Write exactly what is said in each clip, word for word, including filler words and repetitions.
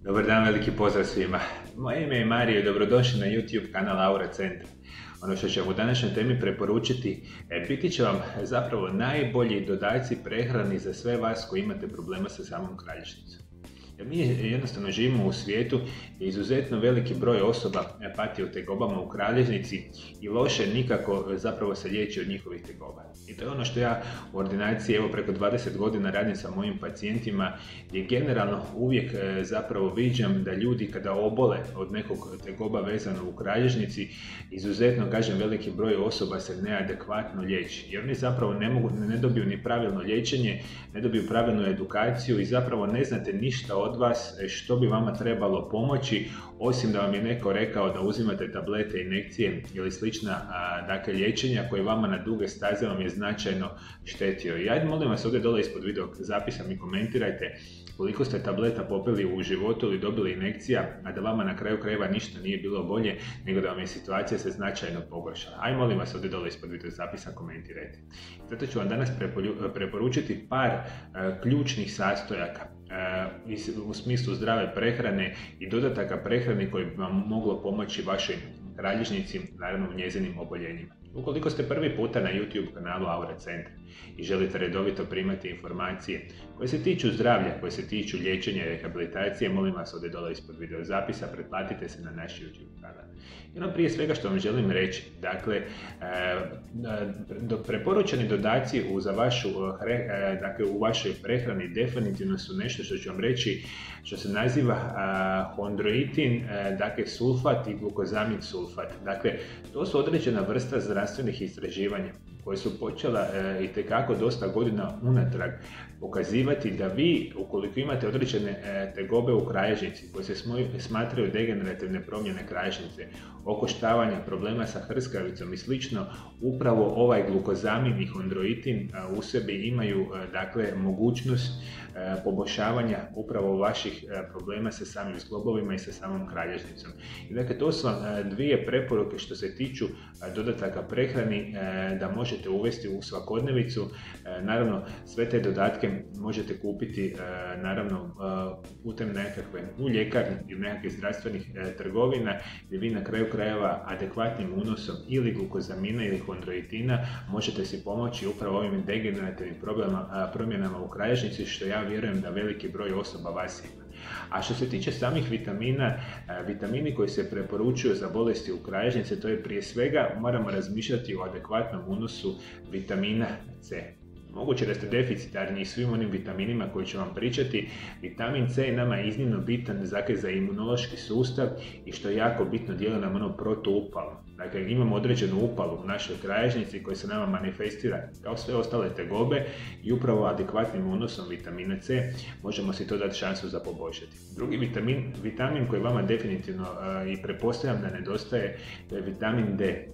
Dobar dan, veliki pozdrav svima. Moje ime je Mario i dobrodošli na YouTube kanal Aura Centra. Ono što ćemo u današnjoj temi preporučiti biti će vam zapravo najbolji dodaci prehrani za sve vas koji imate problema sa samom kralježnicom. Jer mi jednostavno živimo u svijetu gdje izuzetno veliki broj osoba pati od tegobama u kralježnici i loše nikako zapravo se liječi od njihovih tegoba. I to je ono što ja u ordinaciji evo preko dvadeset godina radim sa mojim pacijentima, gdje generalno uvijek zapravo viđam da ljudi kada obole od nekog tegoba vezano u kralježnici, izuzetno kažem veliki broj osoba se neadekvatno liječi. Jer oni zapravo ne, mogu, ne dobiju ni pravilno liječenje, ne dobiju pravilnu edukaciju i zapravo ne znate ništa od vas što bi vama trebalo pomoći, osim da vam je neko rekao da uzimate tablete, injekcije ili slična a, dakle, liječenja koje vama na duge staze vam je značajno štetio. I ajde molim vas ovdje dole ispod video zapisa mi komentirajte koliko ste tableta popili u životu ili dobili injekcija, a da vama na kraju krajeva ništa nije bilo bolje, nego da vam je situacija se značajno pogoršala. Aj molim vas ovdje dole ispod video zapisa komentirajte. Zato ću vam danas preporučiti par uh, ključnih sastojaka uh, u smislu zdrave prehrane i dodataka prehrane koji bi vam moglo pomoći vašoj kralježnici, naravno u njezinim oboljenjima. Ukoliko ste prvi puta na YouTube kanalu Aura Centra i želite redovito primati informacije koje se tiču zdravlja, koje se tiču liječenja i rehabilitacije, molim vas ovdje dole ispod video zapisa, pretplatite se na naš YouTube kanal. I ono prije svega što vam želim reći, dakle, preporučeni dodaci u, za vašu, dakle, u vašoj prehrani definitivno su nešto što ću vam reći što se naziva hondroitin, dakle sulfat i glukozamin sulfat. Dakle, to su određena vrsta zdravstvenih istraživanja koje su počela e, itekako dosta godina unatrag pokazivati da vi, ukoliko imate određene e, tegobe u kralježnici koje se smatraju degenerativne promjene kralježnice, okoštavanja, problema sa hrskavicom i slično, upravo ovaj glukozamin i hondroitin a, u sebi imaju a, dakle, mogućnost a, poboljšavanja upravo vaših a, problema sa samim zglobovima i sa samom kralježnicom. I dakle, to su a, dvije preporuke što se tiču a, dodataka prehrani a, da možete uvesti u svakodnevicu. A, naravno, sve te dodatke možete kupiti a, naravno a, putem nekakve u ljekarni ili nekakvih zdravstvenih a, trgovina gdje vi na kraju krajeva adekvatnim unosom ili glukozamina ili hondroitina možete si pomoći upravo ovim degenerativnim promjenama u kralježnici, što ja vjerujem da veliki broj osoba vas ima. A što se tiče samih vitamina, vitamini koji se preporučuju za bolesti u kralježnici, to je prije svega moramo razmišljati o adekvatnom unosu vitamina C. Moguće da ste deficitarni i svim onim vitaminima koji ću vam pričati. Vitamin C je nama iznimno bitan dakle, za imunološki sustav i što je jako bitno djeluje nam ono protuupalu. Dakle, imamo određenu upalu u našoj kralježnici koja se nama manifestira kao sve ostale tegobe i upravo adekvatnim unosom vitamina C možemo si to dati šansu za poboljšati. Drugi vitamin, vitamin koji vama definitivno uh, i pretpostavljam da nedostaje, to je vitamin D.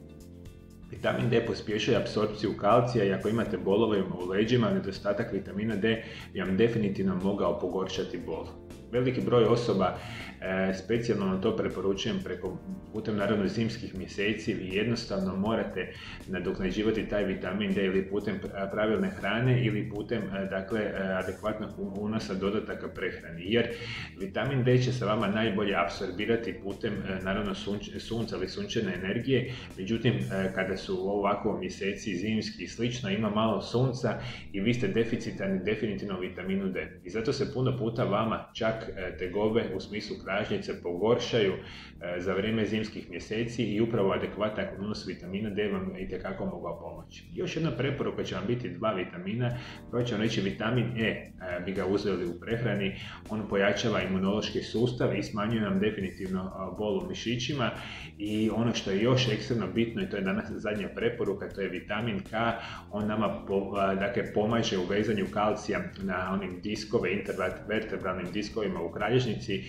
Vitamin D pospješuje apsorpciju kalcija i ako imate bolove u leđima, nedostatak vitamina D bi vam definitivno mogao pogoršati bol. Veliki broj osoba, e, specijalno to preporučujem preko putem naravno zimskih mjeseci, vi jednostavno morate nadoknađivati taj vitamin D ili putem pravilne hrane ili putem dakle, adekvatnog unosa dodataka prehrani, jer vitamin D će se vama najbolje apsorbirati putem naravno sunč, sunca ili sunčane energije, međutim kada su ovako mjeseci zimski i slično, ima malo sunca i vi ste deficitarni definitivno vitaminu D. I zato se puno puta vama čak tegobe u smislu kralježnice pogoršaju za vrijeme zimskih mjeseci i upravo adekvatan unos vitamina D vam itekako mogao pomoći. Još jedna preporuka će vam biti dva vitamina, koja će vam reći vitamin E, bi ga uzeli u prehrani, on pojačava imunološki sustav i smanjuje nam definitivno bol u mišićima i ono što je još ekstremno bitno i to je danas zadnja preporuka, to je vitamin K, on nama po, dakle, pomaže u vezanju kalcija na onim diskove, intervertebralnim diskovima u kralježnici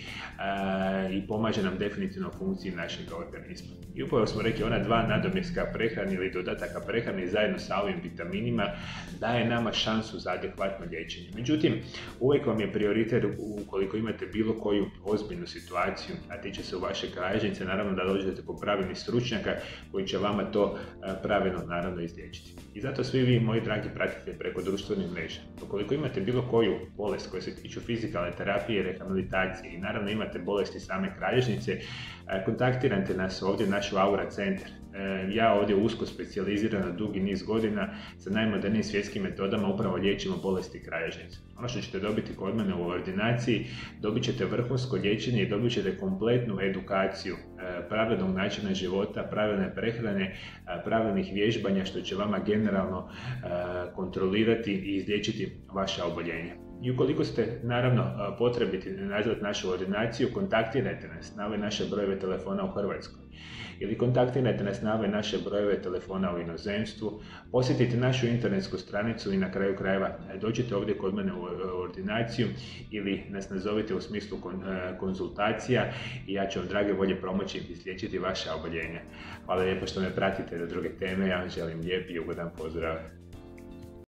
uh, i pomaže nam definitivno u funkciji našeg organizma. I upravo smo rekli, ona dva nadomjeska prehrane ili dodataka prehrane zajedno sa ovim vitaminima daje nama šansu za adekvatno liječenje. Međutim, uvijek vam je prioritet ukoliko imate bilo koju ozbiljnu situaciju, a tiče se u vaše kralježnice, naravno da dođete po pravilnih stručnjaka koji će vama to uh, pravilno naravno izliječiti. I zato svi vi, moji dragi, pratite preko društvenih mreža. Ukoliko imate bilo koju bolest koja se tiču fizikalne terapije, rehabilitacije i naravno imate bolesti same kralježnice, kontaktirajte nas ovdje, naš Aura centar. Ja ovdje usko specijaliziran na dugi niz godina sa najmodernijim svjetskim metodama upravo liječimo bolesti kralježnice. Ono što ćete dobiti kod mene u ordinaciji, dobit ćete vrhunsko liječenje i dobit ćete kompletnu edukaciju pravilnog načina života, pravilne prehrane, pravilnih vježbanja što će vama generalno kontrolirati i izliječiti vaša oboljenja. I ukoliko ste naravno potrebiti nazvati našu ordinaciju, kontaktirajte nas na ove naše brojeve telefona u Hrvatskoj ili kontaktirajte nas na ove naše brojeve telefona u inozemstvu, posjetite našu internetsku stranicu i na kraju krajeva dođite ovdje kod mene u ordinaciju ili nas nazovite u smislu konzultacija i ja ću vam drage volje pomoći i izliječiti vaše oboljenja. Hvala lijepo što me pratite za druge teme, ja vam želim lijep i ugodan pozdrav.